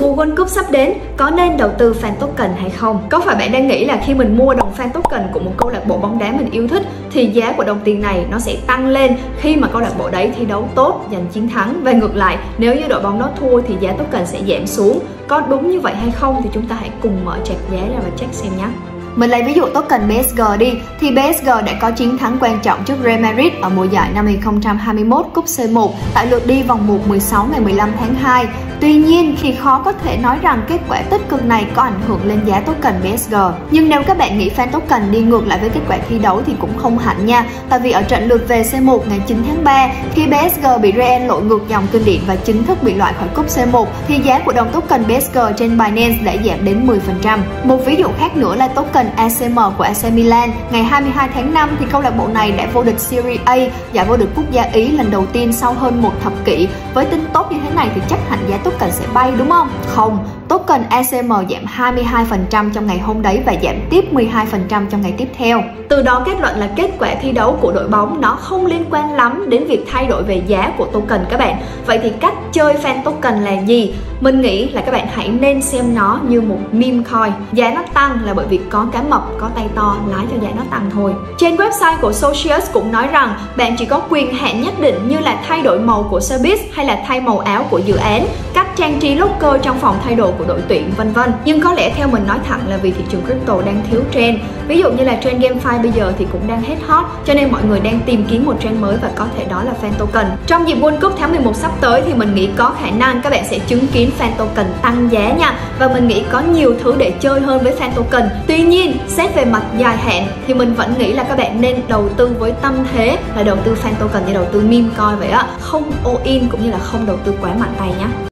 mùa World Cup sắp đến, có nên đầu tư fan token hay không? Có phải bạn đang nghĩ là khi mình mua đồng fan token của một câu lạc bộ bóng đá mình yêu thích thì giá của đồng tiền này nó sẽ tăng lên khi mà câu lạc bộ đấy thi đấu tốt, giành chiến thắng, và ngược lại, nếu như đội bóng đó thua thì giá token sẽ giảm xuống. Có đúng như vậy hay không thì chúng ta hãy cùng mở trạc giá ra và check xem nhé. Mình lấy ví dụ token PSG đi, thì PSG đã có chiến thắng quan trọng trước Real Madrid ở mùa giải năm 2021 cúp C1 tại lượt đi vòng 1/16 ngày 15 tháng 2. Tuy nhiên, thì khó có thể nói rằng kết quả tích cực này có ảnh hưởng lên giá token PSG. Nhưng nếu các bạn nghĩ fan token đi ngược lại với kết quả thi đấu thì cũng không hẳn nha. Tại vì ở trận lượt về C1 ngày 9 tháng 3, khi PSG bị Real lội ngược dòng kinh điển và chính thức bị loại khỏi cúp C1, thì giá của đồng token PSG trên Binance đã giảm đến 10%. Một ví dụ khác nữa là token ACM của AC Milan. Ngày 22 tháng 5 thì câu lạc bộ này đã vô địch Serie A, giải vô địch quốc gia Ý lần đầu tiên sau hơn một thập kỷ. Với tin tốt như thế này thì chắc hẳn giá token sẽ bay đúng không? Không, token ACM giảm 22% trong ngày hôm đấy và giảm tiếp 12% trong ngày tiếp theo. Từ đó kết luận là kết quả thi đấu của đội bóng nó không liên quan lắm đến việc thay đổi về giá của token các bạn. Vậy thì cách chơi fan token là gì? Mình nghĩ là các bạn hãy nên xem nó như một meme coin. Giá nó tăng là bởi vì có cá mập, có tay to lái cho giá nó tăng thôi. Trên website của Socius cũng nói rằng bạn chỉ có quyền hạn nhất định như là thay đổi màu của xe buýt hay là thay màu áo của dự án, cách trang trí locker trong phòng thay đồ của đội tuyển, vân vân. Nhưng có lẽ theo mình nói thẳng là vì thị trường crypto đang thiếu trend. Ví dụ như là trend GameFi bây giờ thì cũng đang hết hot, cho nên mọi người đang tìm kiếm một trend mới và có thể đó là fan token. Trong dịp World Cup tháng 11 sắp tới thì mình nghĩ có khả năng các bạn sẽ chứng kiến fan token tăng giá nha. Và mình nghĩ có nhiều thứ để chơi hơn với fan token. Tuy nhiên, xét về mặt dài hạn thì mình vẫn nghĩ là các bạn nên đầu tư với tâm thế là đầu tư fan token như đầu tư meme coin vậy á, không all in cũng như là không đầu tư quá mạnh tay nhé.